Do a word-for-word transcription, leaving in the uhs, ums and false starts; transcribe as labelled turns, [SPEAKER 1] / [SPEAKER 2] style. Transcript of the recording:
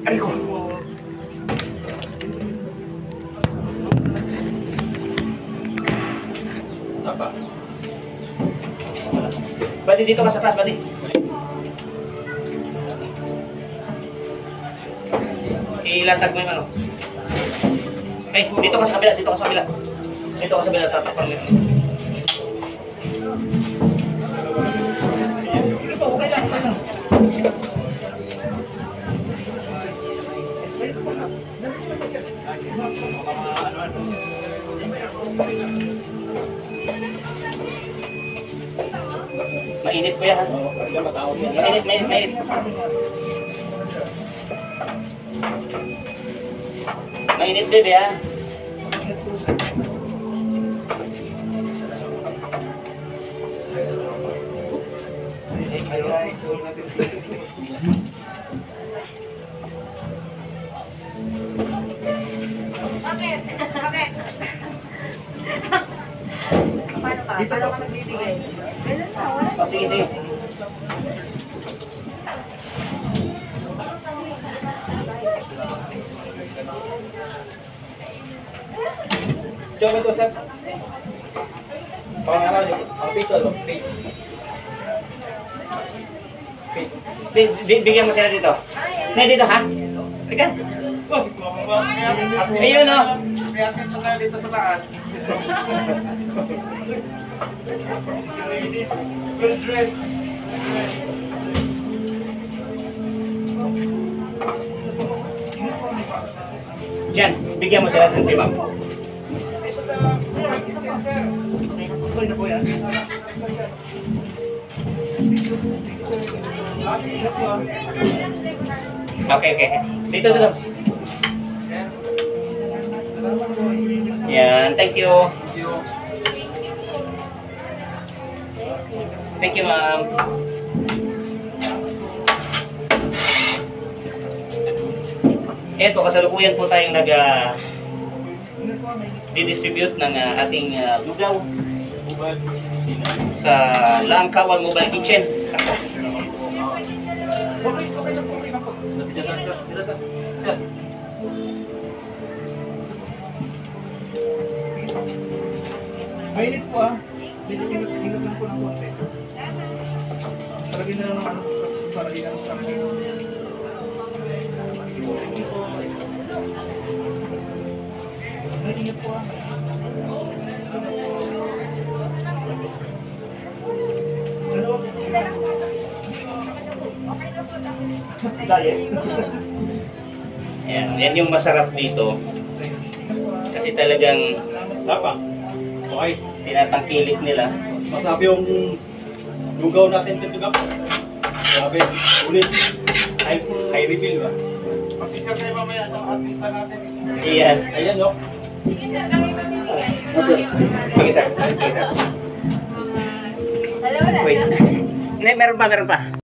[SPEAKER 1] Ay ko. Apa? Badi dito ka sa taas, Badi. Ilatag mo yung ano. Ay, dito ka sa kabila, dito ka sa kabila. Dito ka sa kabila, tatakpan mo yun. Sige po, okay lang, okay lang. Mainit ko yan. Mainit, mainit, mainit. Mainit bebe ha.
[SPEAKER 2] Bakit? Bakit? Paano ka? Paano ka nagbibigay? Ganun na, wala.
[SPEAKER 1] Oh, sige, sige. Coba ito, sir. Pangalan nyo, ang page o, page. Bigyan mo sila dito. Na dito, ha? Halika. Ayun, o. Reaction sa nga dito sa taas. Good dress. Diyan, bigyan mo sila dun si ma'am. Okay na po yan. Okay, okay. Dito, dito. Yan, thank you. Thank you, ma'am. Ayan po, kasalukuyan po tayong nag uh, di-distribute ng uh, ating uh, lugaw sa Langkawan Mobile Kitchen.
[SPEAKER 3] Mainit po ah. Ingat lang po ng konti. Talagyan na lang ng ano para iyan sa akin. Ingat po ah.
[SPEAKER 1] Yan, yan yung masarap dito. Kasi talagang
[SPEAKER 3] Tapa. Okay.
[SPEAKER 1] tinatangkilik nila.
[SPEAKER 3] Masarap yung lugaw natin dito gap. Grabe, ulit. High, high refill ba? Pasisya kayo mamaya sa artista natin.
[SPEAKER 1] Iyan.
[SPEAKER 3] Ayan no.
[SPEAKER 2] Sige sir, kami magbibigay.
[SPEAKER 1] Sige sir. Sige sir.
[SPEAKER 2] Dalawa na.
[SPEAKER 1] Wait. Hindi, meron pa, meron pa.